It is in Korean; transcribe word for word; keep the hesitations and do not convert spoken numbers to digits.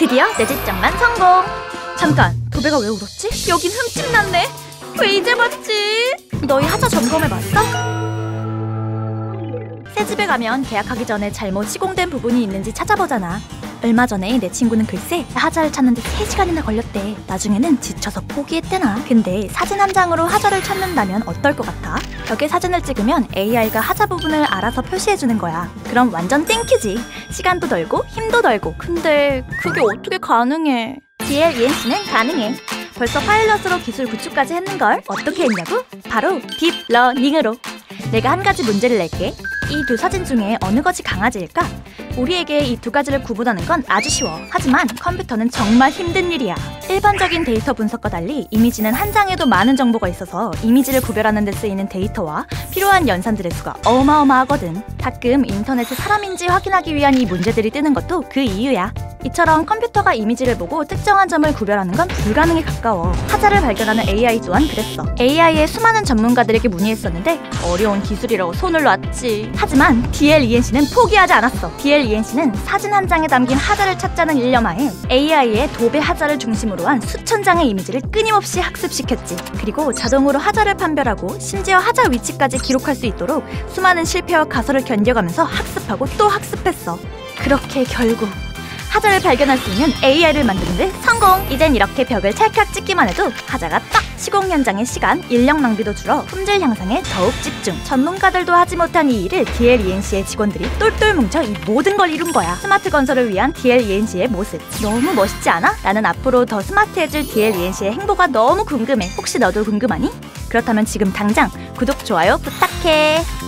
드디어 내 집장만 성공! 잠깐, 도배가 왜 울었지? 여긴 흠집 났네? 왜 이제 봤지? 너희 하자 점검해봤어? 새 집에 가면 계약하기 전에 잘못 시공된 부분이 있는지 찾아보잖아. 얼마 전에 내 친구는 글쎄 하자를 찾는데 세 시간이나 걸렸대. 나중에는 지쳐서 포기했대나. 근데 사진 한 장으로 하자를 찾는다면 어떨 것 같아? 벽에 사진을 찍으면 에이아이가 하자 부분을 알아서 표시해주는 거야. 그럼 완전 땡큐지. 시간도 덜고 힘도 덜고. 근데 그게 어떻게 가능해? 디엘이엔씨는 가능해. 벌써 파일럿으로 기술 구축까지 했는걸. 어떻게 했냐고? 바로 딥러닝으로. 내가 한 가지 문제를 낼게. 이 두 사진 중에 어느 것이 강아지일까? 우리에게 이 두 가지를 구분하는 건 아주 쉬워. 하지만 컴퓨터는 정말 힘든 일이야. 일반적인 데이터 분석과 달리 이미지는 한 장에도 많은 정보가 있어서 이미지를 구별하는 데 쓰이는 데이터와 필요한 연산들의 수가 어마어마하거든. 가끔 인터넷에 사람인지 확인하기 위한 이 문제들이 뜨는 것도 그 이유야. 이처럼 컴퓨터가 이미지를 보고 특정한 점을 구별하는 건 불가능에 가까워. 하자를 발견하는 에이아이 또한 그랬어. 에이아이의 수많은 전문가들에게 문의했었는데 어려운 기술이라고 손을 놨지. 하지만 디엘이엔씨는 포기하지 않았어. 디엘이엔씨는 사진 한 장에 담긴 하자를 찾자는 일념하에 에이아이의 도배 하자를 중심으로 한 수천 장의 이미지를 끊임없이 학습시켰지. 그리고 자동으로 하자를 판별하고 심지어 하자 위치까지 기록할 수 있도록 수많은 실패와 가설을 견뎌가면서 학습하고 또 학습했어. 그렇게 결국 하자를 발견할 수 있는 에이아이를 만드는데 성공! 이젠 이렇게 벽을 찰칵 찍기만 해도 하자가 딱! 시공 현장의 시간, 인력 낭비도 줄어 품질 향상에 더욱 집중. 전문가들도 하지 못한 이 일을 디엘이엔씨의 직원들이 똘똘 뭉쳐 이 모든 걸 이룬 거야. 스마트 건설을 위한 디엘이엔씨의 모습 너무 멋있지 않아? 나는 앞으로 더 스마트해질 디엘이엔씨의 행보가 너무 궁금해. 혹시 너도 궁금하니? 그렇다면 지금 당장 구독, 좋아요 부탁해.